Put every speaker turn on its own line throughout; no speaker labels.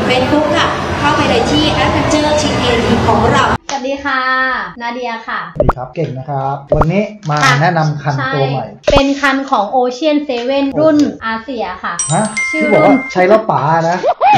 Facebook ค่ะเข้าไปเลยที่ Adventure TAD ของเรา
สวัสดีค่ะนาเดียค่ะ
สวัสดีครับเก่งนะครับวันนี้มาแนะนำคันตัวใหม่
เป็นคันของ Ocean 7 รุ่นอาเซียค่ะ
ฮะชื่อบอกว่าใช้แล้วป๋านะ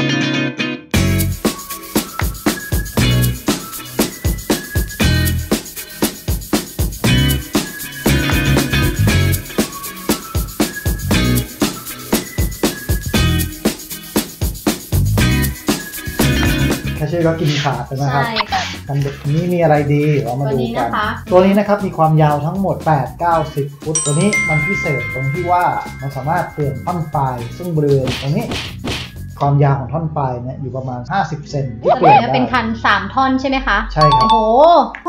แค่ชื่อก็กินขาดใช่ไหมครับกันเด็กนี้มีอะไรดีเรามาดูกันตัวนี้นะครับมีความยาวทั้งหมด 8-90 ฟุตตัวนี้มันพิเศษตรงที่ว่ามันสามารถเปลี่ยนท่อนปลายซึ่งบริเวณตรงนี้ความยาวของท่อนปลายเนี่ยอยู่ประมาณ50 เซนที่เปลี่ยนได้
เป็นคัน3ท่อนใช่ไหมคะ
ใช่ครับ
โอ้โห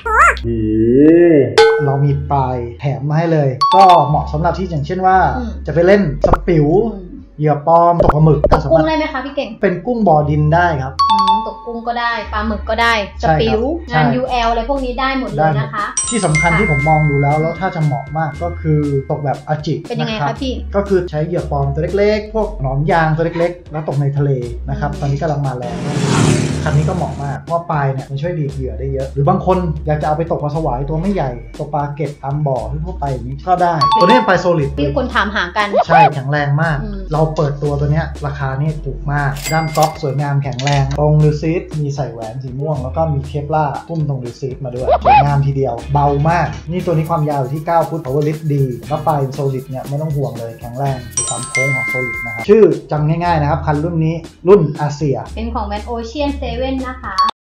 เรามีปลายแถมมาให้เลยก็เหมาะสำหรับที่อย่างเช่นว่าจะไปเล่นสปิวเหยื่อปลอมตกปลาหมึก
ตกกุ้งได้ไหมคะพี่เก่ง
เป็นกุ้งบ่อดินได้ครับ
ตกกุ้งก็ได้ปลาหมึกก็ได้สปิวงาน UL อะไรพวกนี้ได้หมดเลยนะคะ
ที่สำคัญที่ผมมองดูแล้วถ้าจะเหมาะมากก็คือตกแบบอาจิ
เป็นยังไงคะพี่
ก็คือใช้เหยื่อปลอมตัวเล็กๆพวกหนอนยางตัวเล็กๆแล้วตกในทะเลนะครับตอนนี้กำลังมาแรงคันนี้ก็เหมาะมากเพราะปลายเนี่ยมันช่วยดีดเหยื่อได้เยอะหรือบางคนอยากจะเอาไปตกปลาสวายตัวไม่ใหญ่ตกปลาเก็ดตามบ่อทั่วไปอย่างนี้ก็ได้ตัวนี้เป็นปลายโซลิด
ที่คนถามหากัน
ใช่แข็งแรงมากเราเปิดตัวนี้ราคานี่ถูกมากด้ามก๊อกสวยงามแข็งแรงตรงรีซีทมีใส่แหวนสีม่วงแล้วก็มีเคปล่าพุ่มตรงรีซีทมาด้วยสวยงามทีเดียวเบามากนี่ตัวนี้ความยาวอยู่ที่9 ฟุต power lift ดีแล้วปลายโซลิดเนี่ยไม่ต้องห่วงเลยแข็งแรงคือความโค้งของโซลิดนะครับชื่อจำง่ายๆนะครับคันรุ่นนี้รุ่นอาเซีย
เป็นของแบรนด์ Ocean 7 นะคะ